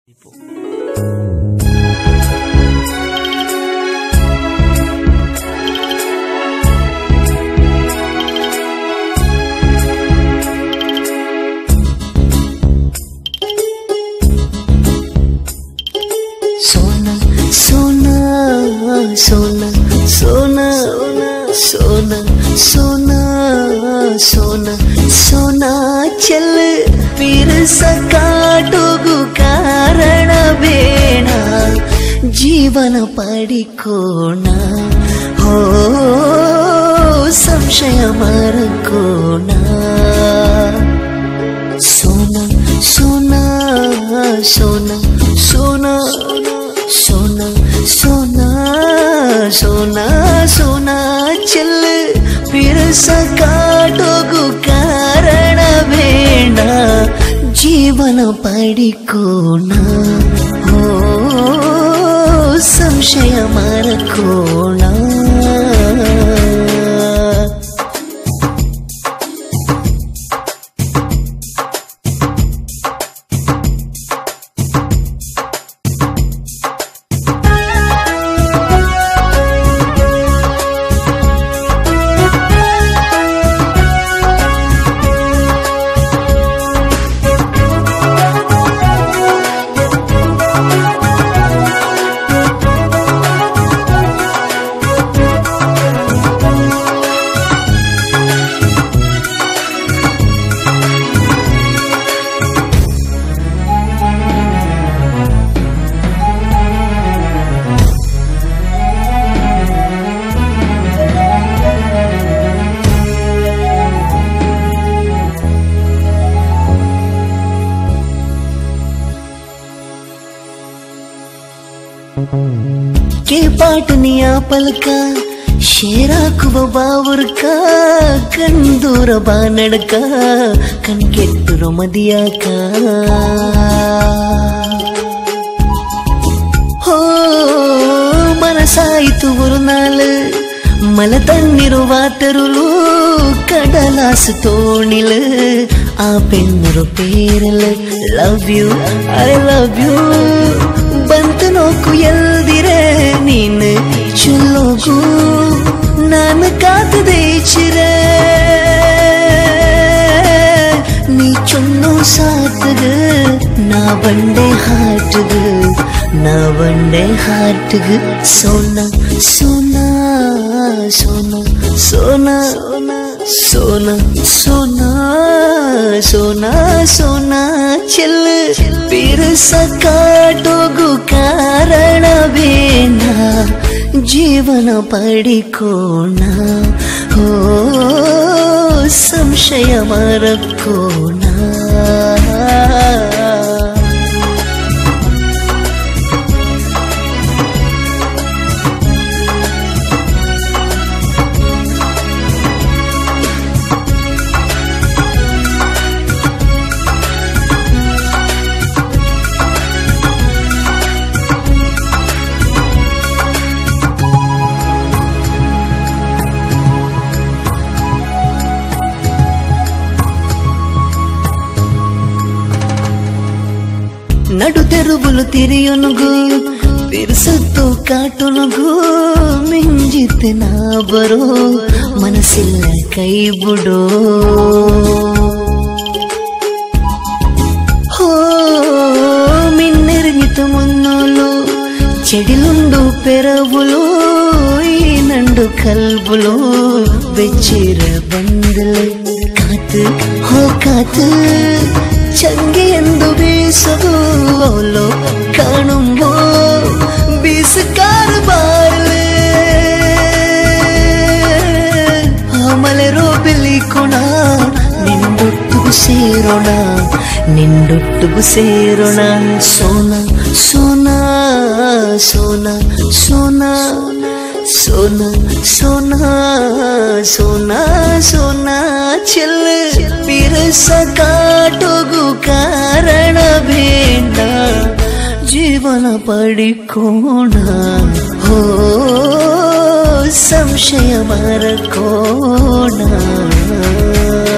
सोना सोना सोना सोना सोना सोना सोना सोना चल फिर सकाटोगु कारण ಬೇಡ ಜೀವನ ಪಡಿಕೋಣ ಹೋ ಸಂಶಯ ಮರಕೋಣ सोना सोना सोना सोना सोना सोना सोना सोना चल फिर सकाटोगु कारण ಬೇಡ ಜೀವನ ಪಡಿಕೋಣ ಹೋ ಸಂಶಯ ಮರಕೋಣ के पाटनिया पलका शेरा कुव बावर का कंदूर बानड़ का कनकेट्टुरो मदिया का हो मनसायितु उरुनाल मल तन्निरुवातरुलु कಡಲಾಸು ತೋಣಿಲ್ ಆ ಪೆನ್ನರು ಪೇರಲ್ love you I love you ಬಂತು ನೋಕು ಎಲ್ದಿರೆ ನೀನು ಚುಲ್ಲೋಗು ನಾನು ಕಾತದೆ ಚಿರೆ ನೀ ಚೊನ್ನೋ ಸಾತಗ ನಾ ಬಂಡೆ ಹಾಟಗ ನಾ ಬಂಡೆ ಹಾಟಗ ಸೋನಾ ಸೋನಾ सोना सोना सोना सोना सोना सोना चल फिर सकाटोगु कारण ಬೇಡ ಜೀವನ ಪಡಿಕೋಣ ಹೋ ಸಂಶಯ ಮರಕೋಣ నడు తెరువులు తిరియునుగు ಬಿರ್ಸತ್ತು ಕಾಟುನುಗು ಮಿಂಜಿತ್ತೆ ನಾ ಬರೋ ಮನಸ್ಸಿಲ್ಲ ಕೈ ಬಿಡೋ ಹೋ మిన్నెరిగితు మున్నోలు చెడిలుండు పెరవులు ఈ నండు కల్బులు వెచ్చిర బందలు కాతు హో కాతు ಚಂಗೆ ಎಂದು ಬೀಸದು ಅವಳು ಕಾಣುಂಬೋ ಬೀಸಕಾರ ಬಾರಲೆ ಆಮಲೆರೋ ಬೆಲಿಕೋಣ ನಿಂದೊಟ್ಟಿಗೂ ಸೇರೋಣ ನಿಂದೊಟ್ಟಿಗೂ ಸೇರೋಣ ಸೋನಾ ಸೋನಾ ಸೋನಾ ಸೋನಾ सोना सोना सोना सोना चल फिर सकाटोगु कारण ಬೇಡ ಜೀವನ ಪಡಿಕೋಣ ಹೋ ಸಂಶಯ ಮರಕೋಣ